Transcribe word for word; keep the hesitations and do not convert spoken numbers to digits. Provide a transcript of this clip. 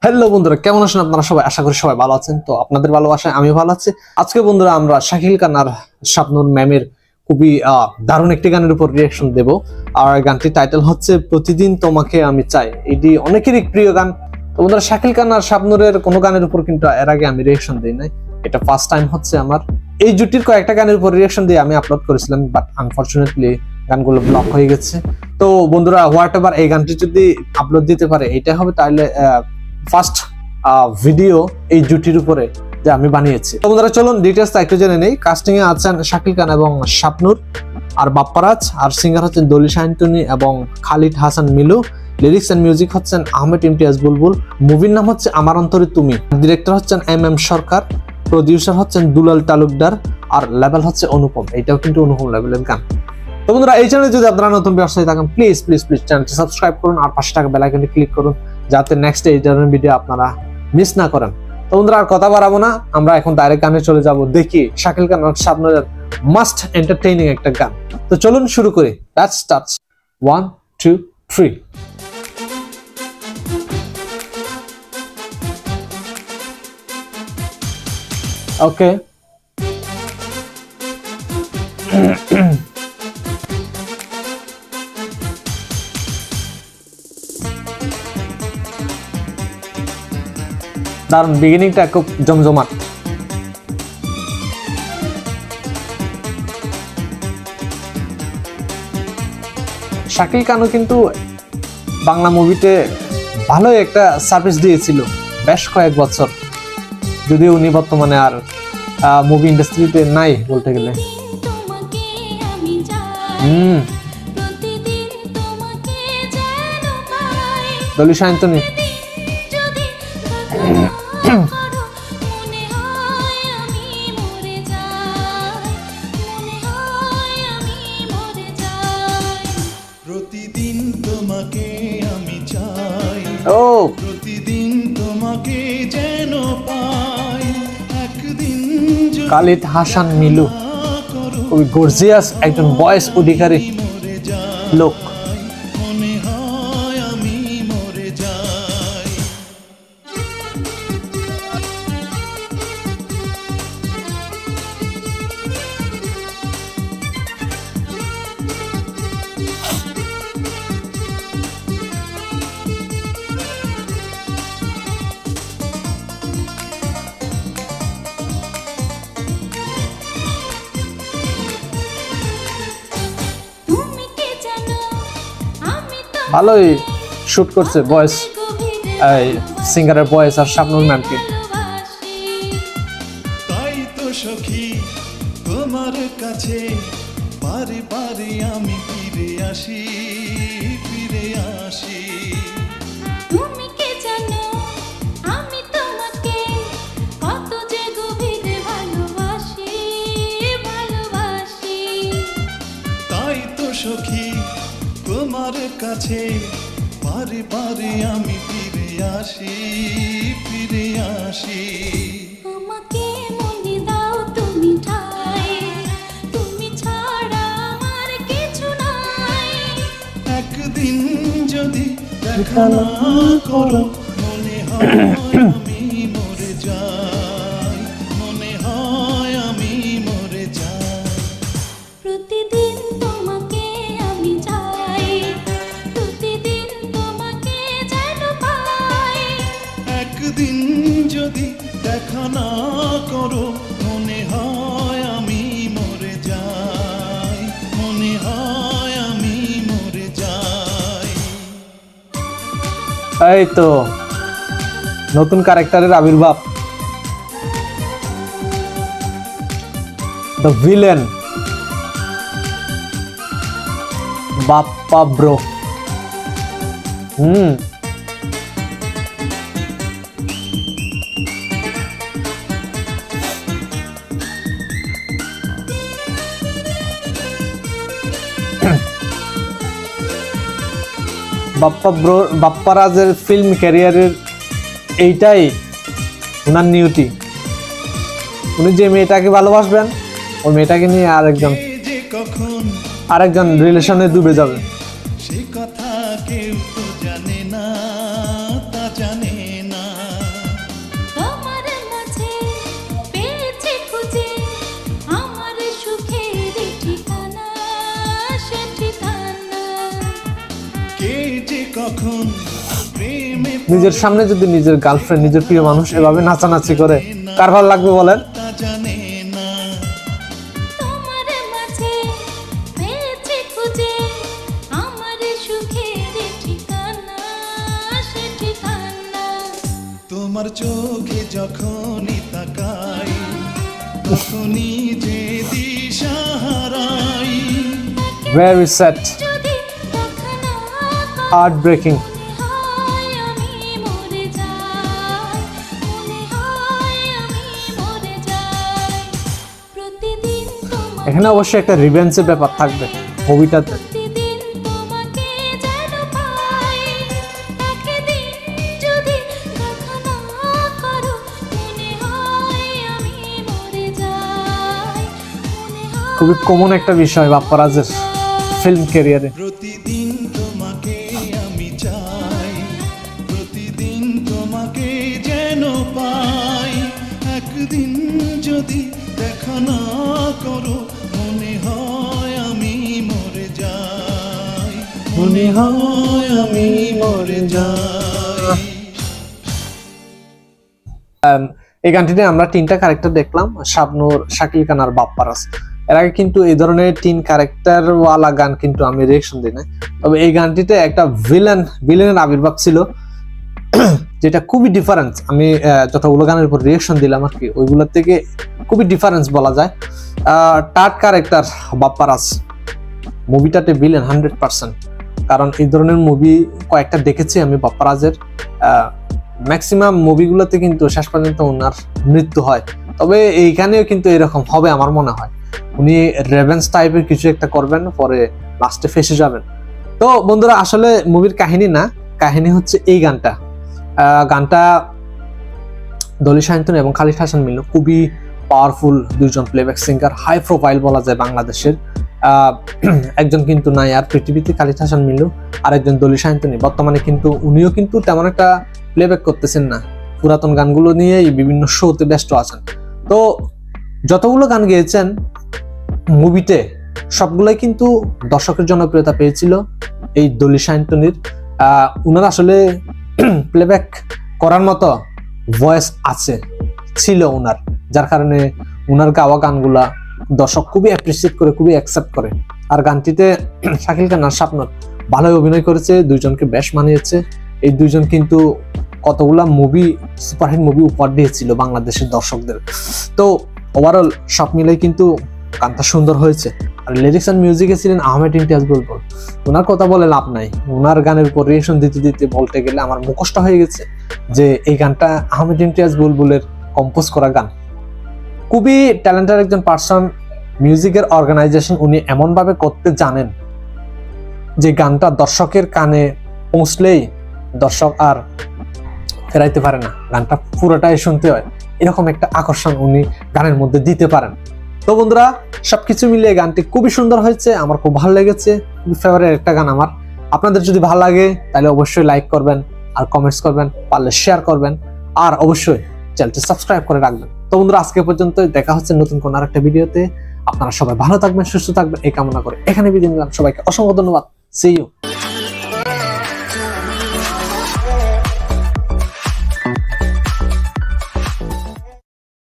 Hello বন্ধুরা, কেমন আছেন আপনারা সবাই? আশা করি সবাই ভালো আছেন। তো আপনাদের ভালোবাসায় আমি ভালো আছি। আজকে বন্ধুরা আমরা শাকিল খান আর শাবনুর ম্যামের খুবই দারুণ একটি গানের উপর রিঅ্যাকশন দেব। আর গানটির টাইটেল হচ্ছে প্রতিদিন তোমাকে আমি চাই। এটি অনেকেরই প্রিয় গান। তো বন্ধুরা, শাকিল খান আর শাবনুরের কোনো গানের উপর কিন্তু এর আগে আমি রিঅ্যাকশন দিই নাই, এটা ফার্স্ট টাইম হচ্ছে আমার। এই জুটির কয়েকটা গানের উপর রিঅ্যাকশন দিয়ে আমি আপলোড করেছিলাম, বাট আনফরচুনেটলি গানগুলো ব্লক হয়ে গেছে। তো বন্ধুরা, হোয়াট এভার, এই গানটি যদি আপলোড দিতে পারে এটা হবে তাহলে ফার্স্ট ভিডিও এই জুটির উপরে যে আমি বানিয়েছি। তো বন্ধুরা চলুন ডিটেইলস একটু জেনে নেই। কাস্টিং এ আছেন শাকিল খান এবং শাবনুর, আর বাপ্পারাজ, আর সিঙ্গার হচ্ছেন দলি, সায়ন্তনী এবং Khalid, Hasan, Milu. Lyrics and music হচ্ছেন আহমেদ ইমতিয়াজ বুলবুল। মুভির নাম হচ্ছে আমার অন্তরে তুমি। ডিরেক্টর হচ্ছেন এম এম সরকার। প্রডিউসার হচ্ছেন দুলাল, তালুকদার। আর লেভেল হচ্ছে অনুপম। এটাও কিন্তু অনুপম লেভেলের গান। তো বন্ধুরা, এই চ্যানেলে যদি আপনারা নতুন ব্যবসায়ী থাকেন প্লিজ প্লিজ প্লিজ চ্যানেলটি সাবস্ক্রাইব করুন আর পাশে থাকা বেল আইকনটি ক্লিক করুন, যাতে নেক্সট এই ধরনের ভিডিও আপনারা মিস না করেন। তো বন্ধুরা, আর কথা বাড়াবো না, আমরা এখন ডাইরেক্ট গানে চলে যাব। দেখি শাকিল খান আর শাবনুরের মাস্ট এন্টারটেইনিং একটা গান। তো চলুন শুরু করি। Let's start. One two three. Okay, দারুণ, বিগিনিংটা খুব জমজমাট। শাকিল খানও কিন্তু বাংলা মুভিতে ভালোই একটা সার্ভিস দিয়েছিল বেশ কয়েক বছর, যদিও উনি বর্তমানে আর মুভি ইন্ডাস্ট্রিতে নাই বলতে গেলে। হম দলি, সায়ন্তনী। প্রতিদিন তোমাকে আমি চাই, ও প্রতিদিন তোমাকে যেন পাই, একদিন খালিদ, হাসান, মিলু খুবই গর্জিয়াস একজন ভয়েস অধিকারী লোক। মনে হয় আমি মরে যাই। ভালোই শুট করছে ভয়েস, সিঙ্গারের ভয়েস আর শাবনুর ম্যামকে। তাই তো সখী তোমার কাছে বারে বারে আমি ফিরে আসি, ফিরে আসি। তুমি কে জানো আমি তোমাকে কত যে গভীরে ভালোবাসি, ভালোবাসি। তাই তো সখী তোমার কাছে বারে বারে আমি ফিরে আসি, ফিরে আসি। আমাকে মনে দাও তুমি ঠাই, তুমি ছাড়া আমার কিছু নাই। একদিন যদি দেখা না করো মনে হয় আমি মরে যাই, মনে হয় আমি মরে যাই। প্রতিদিন তোমাকে আমি চাই, প্রতিদিন তোমাকে যেন পাই। একদিন যদি দেখা না করো মনে হয় আমি মরে যাই, মনে হয় আমি মরে যাই। এই তো নতুন ক্যারেক্টারের আবির্ভাব, দ্য ভিলেন বাপ্পা ব্রো। হুম বাপ্পা ব্রো, বাপ্পারাজের ফিল্ম ক্যারিয়ারের এইটাই ওনার নিউটি। উনি যে মেয়েটাকে ভালোবাসবেন ওই মেয়েটাকে নিয়ে আরেকজন আরেকজন রিলেশনে ডুবে যাবে। সে কথা কেউ তো জানে না, তা জানে না। কে যে কখন প্রেমে নিজের সামনে যদি নিজের গার্লফ্রেন্ড নিজের প্রিয় মানুষ এভাবে নাচানাচি করে কার ভালো লাগবে বলেন? তা জানে না। তোমার মাঝে পেয়েছি খুঁজে আমার সুখের ঠিকানা, সে ঠিকানা। তোমার চোখে যখনই তাকাই তখনই যে দিশা হারাই। Very sad, যদি দেখা না করো, heartbreaking. মনে হয় আমি মরে যাই, মনে হয় আমি মরে যাই। প্রতিদিন তোমাকে এখানে অবশ্যই একটা রিভেঞ্জের ব্যাপার থাকবে মুভিটাতে। প্রতিদিন তোমাকে যেন পাই, একদিন যদি দেখা না করো, মনে হয় আমি মরে যাই, মনে হয় খুবই কমন একটা বিষয় বাপ্পারাজের ফিল্ম ক্যারিয়ারে। প্রতিদিন তোমাকে আমি চাই, প্রতিদিন তোমাকে যেন পাই, একদিন যদি দেখা না করো, মনে হয় আমি মরে যাই, মনে হয় আমি মরে যাই। Um, এই গানটিতে আমরা তিনটা ক্যারেক্টার দেখলাম, শাবনূর, শাকিল খান আর বাপ্পারাজ। এর আগে কিন্তু এই ধরনের তিন ক্যারেক্টার ওয়ালা গান কিন্তু আমি রিয়েকশন দিই না, তবে এই গানটিতে একটা ভিলেন ভিলেনের আবির্ভাব ছিল যেটা খুবই ডিফারেন্স। আমি যতগুলো গানের উপর রিয়েকশন দিলাম আর কি, ওইগুলোর থেকে খুবই ডিফারেন্স বলা যায়। টার্ট ক্যারেক্টার বাপ্পারাজ মুভিটাতে ভিলেন হান্ড্রেড পার্সেন্ট, কারণ এই ধরনের মুভি কয়েকটা দেখেছি আমি বাপ্পারাজের। ম্যাক্সিমাম মুভিগুলোতে কিন্তু শেষ পর্যন্ত ওনার মৃত্যু হয়, তবে এইখানেও কিন্তু এরকম হবে আমার মনে হয়। উনি রেভেন্স টাইপের কিছু একটা করবেন, পরে লাস্টে ফেসে যাবেন। তো বন্ধুরা, আসলে মুভির কাহিনী না, কাহিনী হচ্ছে এই গানটা। গানটা দলি, সায়ন্তনী এবং খালিদ হাসান মিলু খুবই পাওয়ারফুল দুইজন প্লেব্যাক সিঙ্গার, হাই প্রোফাইল বলা যায় বাংলাদেশের। একজন কিন্তু নাই আর পৃথিবীতে, খালিদ হাসান মিলু, আর একজন দলি, সায়ন্তনী। বর্তমানে কিন্তু উনিও কিন্তু তেমন একটা প্লেব্যাক করতেছেন না, পুরাতন গানগুলো নিয়েই বিভিন্ন শোতে ব্যস্ত আছেন। তো যতগুলো গান গেয়েছেন মুভিতে সবগুলাই কিন্তু দর্শকের জনপ্রিয়তা পেয়েছিল এই দলি, সায়ন্তনীর। আহ উনার আসলে প্লেব্যাক করার মতো ভয়েস আছে, ছিল উনার, যার কারণে উনার গাওয়া গানগুলা দর্শক খুবই অ্যাপ্রিসিয়েট করে, খুবই অ্যাকসেপ্ট করে। আর গানটিতে শাকিল খান আর শাবনূর ভালোই অভিনয় করেছে, দুইজনকে বেশ মানিয়েছে। এই দুইজন কিন্তু কতগুলা মুভি, সুপারহিট মুভি উপহার দিয়েছিল বাংলাদেশের দর্শকদের। তো ওভারঅল সব মিলেই কিন্তু গানটা সুন্দর হয়েছে। আর লিরিক্স অ্যান্ড মিউজিকে ছিলেন আহমেদ ইমতিয়াজ বুলবুল। ওনার কথা বলে লাভ নাই, ওনার গানের উপর রিয়েকশন দিতে দিতে বলতে গেলে আমার মুখস্থ হয়ে গেছে যে এই গানটা আহমেদ ইমতিয়াজ বুলবুলের কম্পোজ করা গান। খুবই ট্যালেন্টেড একজন পার্সন, মিউজিকের অর্গানাইজেশন উনি এমনভাবে করতে জানেন যে গানটা দর্শকের কানে পৌঁছলেই দর্শক আর ফেরাইতে পারে না, গানটা পুরোটাই শুনতে হয়, এরকম একটা আকর্ষণ উনি গানের মধ্যে দিতে পারেন। তো বন্ধুরা, সবকিছু মিলিয়ে গানটি খুবই সুন্দর হয়েছে, আমার খুব ভালো লেগেছে, খুবই ফেভারিট একটা গান আমার। আপনাদের যদি ভালো লাগে তাহলে অবশ্যই লাইক করবেন আর কমেন্টস করবেন, পারলে শেয়ার করবেন, আর অবশ্যই চ্যানেলটি সাবস্ক্রাইব করে রাখবেন। তো বন্ধুরা, আজকে পর্যন্ত, দেখা হচ্ছে নতুন কোন আরেকটা ভিডিওতে। আপনারা সবাই ভালো থাকবেন, সুস্থ থাকবেন এই কামনা করে এখানে বিদায় নিলাম। সবাইকে অসংখ্য ধন্যবাদ। See you.